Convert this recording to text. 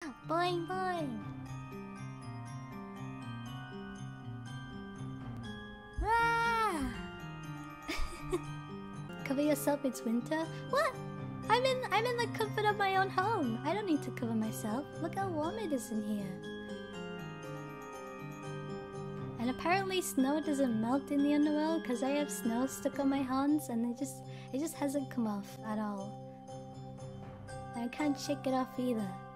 Boing boing. Ah! Cover yourself, it's winter? What? I'm in the comfort of my own home. I don't need to cover myself. Look how warm it is in here. And apparently snow doesn't melt in the underworld because I have snow stuck on my hands and it just hasn't come off at all. I can't shake it off either.